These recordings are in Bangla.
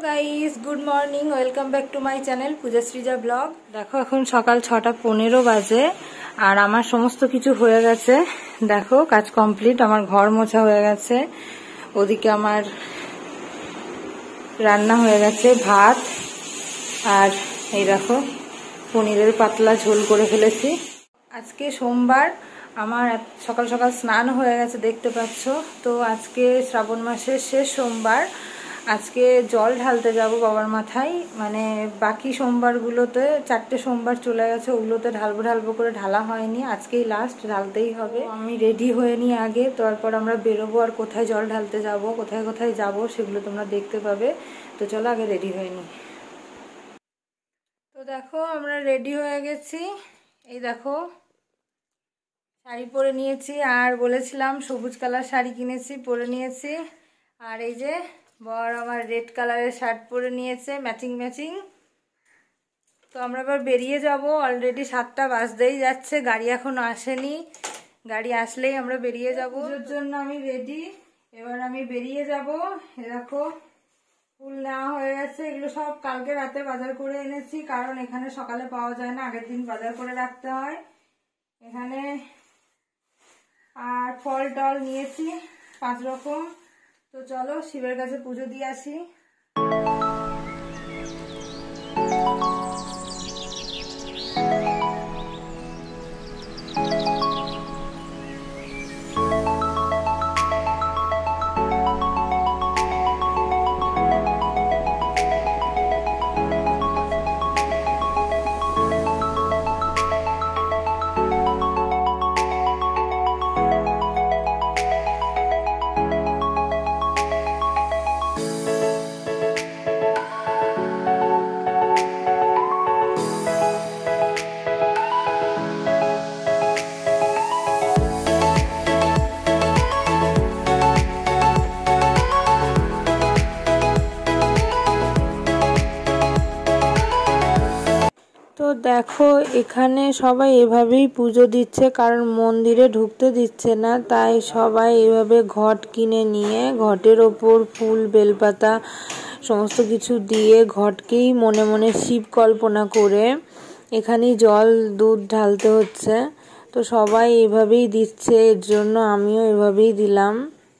Guys, good morning, welcome back to my channel Pujasrija blog. দেখো এখন সকাল 6:15 বাজে আর আমার সমস্ত কিছু হয়ে গেছে। দেখো কাজ কমপ্লিট, আমার ঘর মোছা হয়ে গেছে, ওদিকে আমার রান্না হয়ে গেছে, ভাত আর এই দেখো পনিরের পাতলা ঝোল করে ফেলেছি। আজকে সোমবার, আমার সকাল সকাল স্নান হয়ে গেছে দেখতে পাচ্ছ। তো আজকে শ্রাবণ মাসের শেষ সোমবার, আজকে জল ঢালতে যাব বাবার মাথায়। মানে বাকি সোমবারগুলোতে 4টে সোমবার চলে গেছে, ওগুলোতে ঢালবো করে ঢালা হয়নি, আজকেই লাস্ট, ঢালতেই হবে। আমি রেডি হয়ে নিই আগে, তারপর আমরা বেরোবো আর কোথায় জল ঢালতে যাব, কোথায় কোথায় যাব সেগুলো তোমরা দেখতে পাবে। তো চলো আগে রেডি হয়ে নিই। তো দেখো আমরা রেডি হয়ে গেছি, এই দেখো শাড়ি পরে নিয়েছি, আর বলেছিলাম সবুজ কালার শাড়ি কিনেছি, পরে নিয়েছি। আর এই যে বর আমার রেড কালারের শার্ট পরে নিয়েছে, ম্যাচিং ম্যাচিং। তো আমরা এবার বেরিয়ে যাব, অলরেডি 7টা বাজতেই যাচ্ছে, গাড়ি এখনো আসেনি, গাড়ি আসলেই আমরা বেরিয়ে যাব। পুজোর জন্য আমি রেডি, এবার আমি বেরিয়ে যাব। দেখো ফুল নেওয়া হয়ে গেছে, এগুলো সব কালকে রাতে বাজার করে এনেছি, কারণ এখানে সকালে পাওয়া যায় না, আগের দিন বাজার করে রাখতে হয় এখানে। আর ফল টল নিয়েছি 5 রকম। তো চলো শিবের কাছে পুজো দিয়ে আসি। তো দেখো এখানে সবাই এভাবেই পুজো দিচ্ছে, কারণ মন্দিরে ঢুকতে দিচ্ছে না, তাই সবাই এভাবে ঘট কিনে নিয়ে ঘটের ওপর ফুল বেলপাতা সমস্ত কিছু দিয়ে ঘটকেই মনে মনে শিব কল্পনা করে এখানেই জল দুধ ঢালতে হচ্ছে। তো সবাই এভাবেই দিচ্ছে, এর জন্য আমিও এভাবেই দিলাম।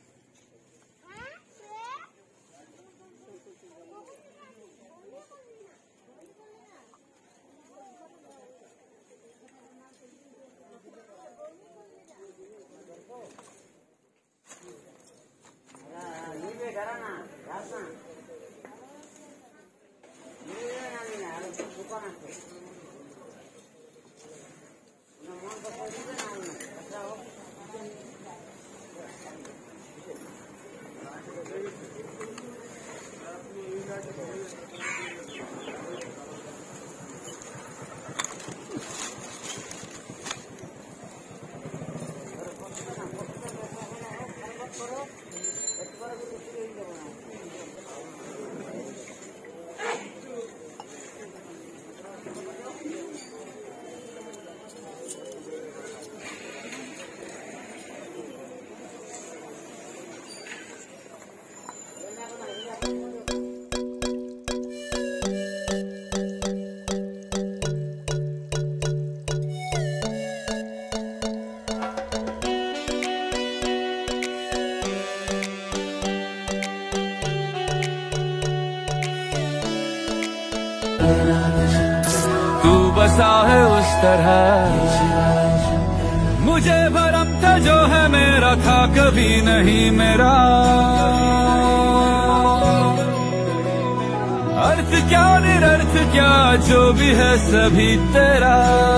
तू बसा है उस तरह, मुझे भरम था जो है मेरा था कभी नहीं मेरा। अर्थ क्या निरर्थ क्या जो भी है सभी तेरा,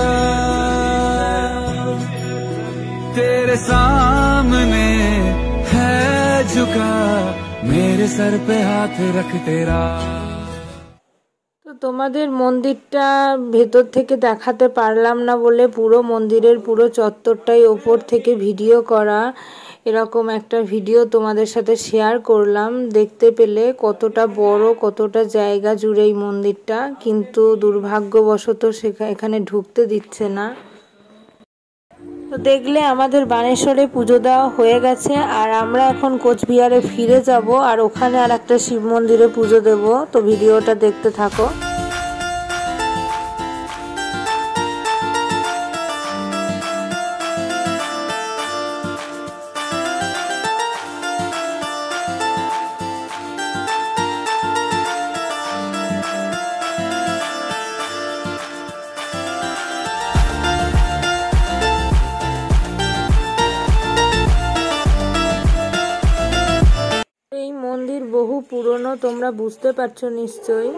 तेरे सामने है झुका मेरे सर पे हाथ रख तेरा। তো তোমাদের মন্দিরটা ভেতর থেকে দেখাতে পারলাম না বলে পুরো মন্দিরের পুরো চত্বরটাই ওপর থেকে ভিডিও করা, এরকম একটা ভিডিও তোমাদের সাথে শেয়ার করলাম। দেখতে পেলে কতটা বড়, কতটা জায়গা জুড়ে এই মন্দিরটা, কিন্তু দুর্ভাগ্যবশত এখানে ঢুকতে দিচ্ছে না। তো দেখলে আমাদের বানেশ্বরে পুজো দেওয়া হয়ে গেছে, আর আমরা এখন কোচবিহারে ফিরে যাব, আর ওখানে আর একটা শিব মন্দিরে পুজো দেব। তো ভিডিওটা দেখতে থাকো। এই মন্দির বহু পুরনো, তোমরা বুঝতে পারছো নিশ্চয়ই।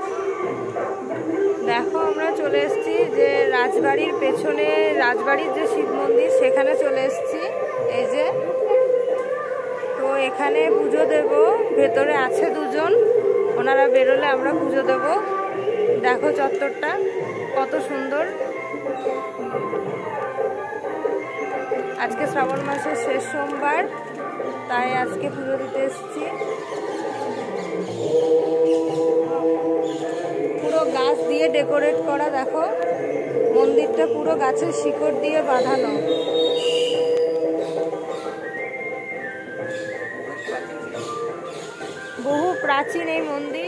দেখো আমরা চলে এসেছি যে রাজবাড়ির পেছনে, রাজবাড়ির যে শিব মন্দির সেখানে চলে এসেছি। এই যে, তো এখানে পুজো দেব। ভেতরে আছে দুজন, ওনারা বেরোলে আমরা পুজো দেব। দেখো চত্বরটা কত সুন্দর। আজকে শ্রাবণ মাসের শেষ সোমবার, তাই আজকে পুজো দিতে এসেছি। পুরো গাছ দিয়ে ডেকোরেট করা, দেখো মন্দিরটা পুরো গাছের শিকড় দিয়ে বাঁধানো। বহু প্রাচীন এই মন্দির।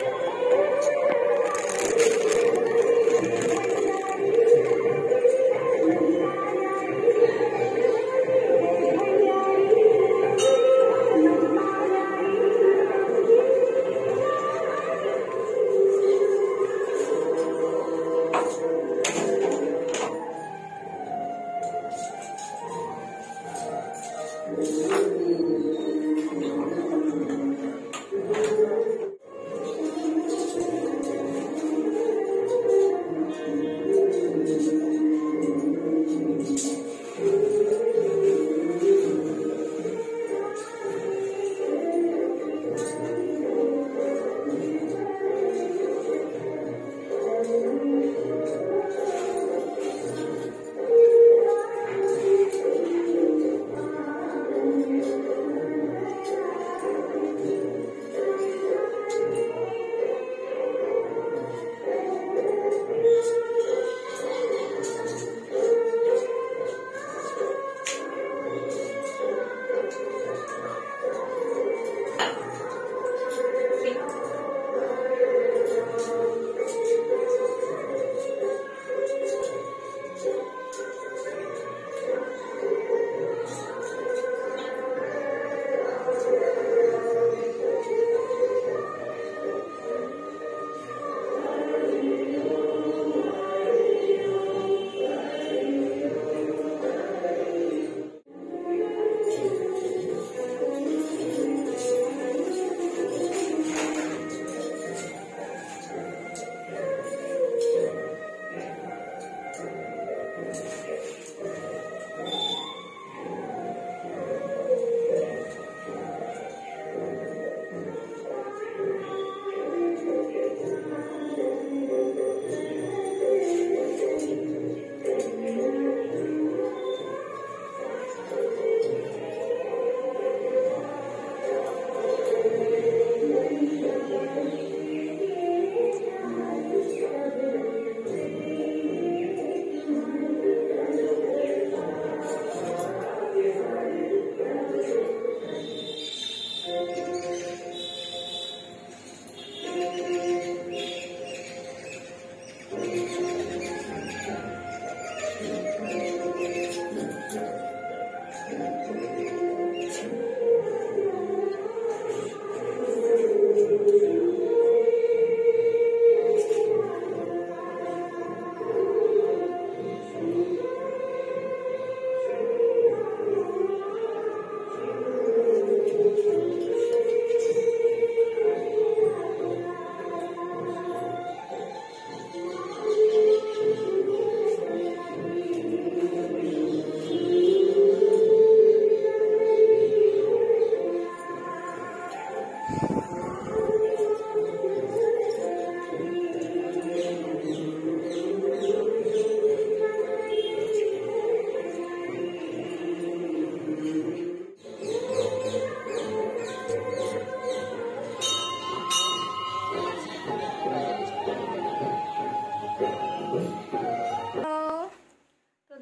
দেখো ওই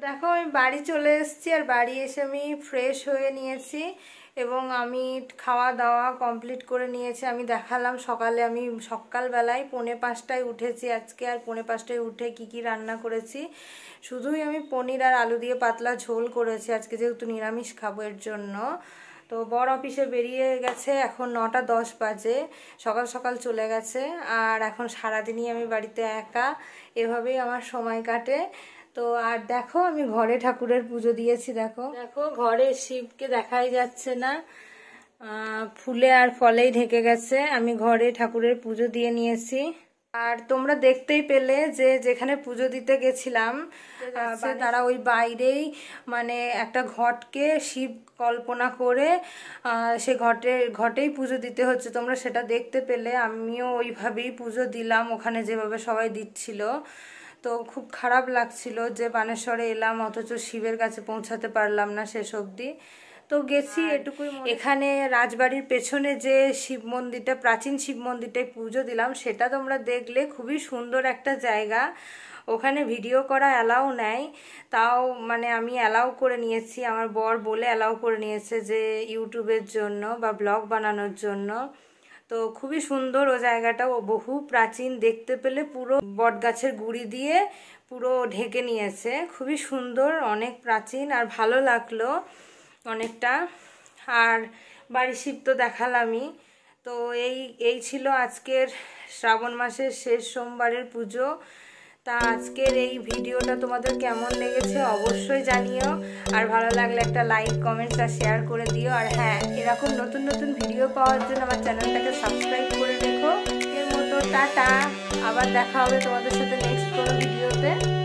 আমি বাড়ি চলে এসেছি, আর বাড়ি এসে আমি ফ্রেশ হয়ে নিয়েছি এবং আমি খাওয়া দাওয়া কমপ্লিট করে নিয়েছি। আমি দেখালাম সকালে আমি সকালবেলায় 4:45টায় উঠেছি আজকে, আর 4:45টায় উঠে কি রান্না করেছি। শুধুই আমি পনির আর আলু দিয়ে পাতলা ঝোল করেছি আজকে, যেহেতু নিরামিষ খাবো এর জন্য। তো বর অফিসে বেরিয়ে গেছে, এখন 9:10 বাজে, সকাল সকাল চলে গেছে। আর এখন সারাদিনই আমি বাড়িতে একা, এভাবেই আমার সময় কাটে। তো আর দেখো আমি ঘরে ঠাকুরের পুজো দিয়েছি। দেখো দেখো ঘরে শিবকে দেখাই যাচ্ছে না, ফুলে আর ফলেই ঢেকে গেছে। আমি ঘরে ঠাকুরের পুজো দিয়ে নিয়েছি। আর তোমরা দেখতেই পেলে যে যেখানে পুজো দিতে গেছিলাম তারা ওই বাইরেই মানে একটা ঘটকে শিব কল্পনা করে সে ঘটেই পুজো দিতে হচ্ছে, তোমরা সেটা দেখতে পেলে। আমিও ওইভাবেই পুজো দিলাম ওখানে যেভাবে সবাই দিচ্ছিল। তো খুব খারাপ লাগছিল যে বানেশ্বরে এলাম অথচ শিবের কাছে পৌঁছাতে পারলাম না শেষ অবধি। তো গেছি এটুকুই। এখানে রাজবাড়ির পেছনে যে শিব মন্দিরটা, প্রাচীন শিব মন্দিরটায় পুজো দিলাম, সেটা তোমরা দেখলে। খুবই সুন্দর একটা জায়গা, ওখানে ভিডিও করা অ্যালাউ নেয়, তাও মানে আমি অ্যালাউ করে নিয়েছি, আমার বর বলে অ্যালাউ করে নিয়েছে যে ইউটিউবের জন্য বা ব্লগ বানানোর জন্য। তো খুবই সুন্দর ও জায়গাটা, ও বহু প্রাচীন, দেখতে পেলে পুরো বটগাছের গুঁড়ি দিয়ে পুরো ঢেকে নিয়েছে। খুবই সুন্দর, অনেক প্রাচীন, আর ভালো লাগলো অনেকটা। আর বাড়ি শিব তো দেখালামই। তো এই ছিল আজকের শ্রাবণ মাসের শেষ সোমবারের পুজো। তা আজকের এই ভিডিওটা তোমাদের কেমন লেগেছে অবশ্যই জানিও, আর ভালো লাগলে একটা লাইক, কমেন্টস আর শেয়ার করে দিও। আর হ্যাঁ, এরকম নতুন নতুন ভিডিও পাওয়ার জন্য আমার চ্যানেলটাকে সাবস্ক্রাইব করে রেখো। এর মতো টাটা, আবার দেখা হবে তোমাদের সাথে নেক্সট কোনো ভিডিওতে।